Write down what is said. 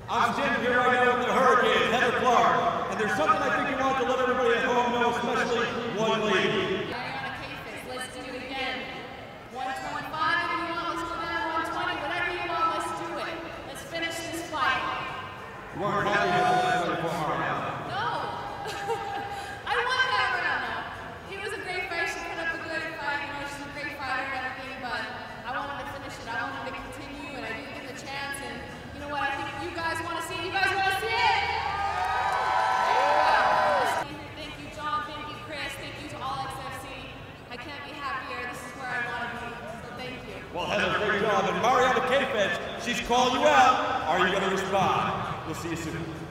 I'm standing here right now with the Hurricane, Heather Clark, and there's something I think you want to let everybody at home know, especially one lady. Marianna Kheyfets, let's do it again. 125 if you want, let's go down 120, whatever you want, let's do it. Let's finish this fight. You weren't happy with the last one for Marianna. No. I want Marianna. It was a great fight, she put up a good fight, you know, she's a great fighter and everything, but I wanted to finish it, I wanted to continue, and I didn't get the chance, and you know what, I think you guys want to see it. You guys want to see it? Thank you, John. Thank you, Chris. Thank you to all XFC. I can't be happier. This is where I want to be. So thank you. Well, Heather, great job. And Marianna Kheyfets, she's called you out. Are you going to respond? We'll see you soon.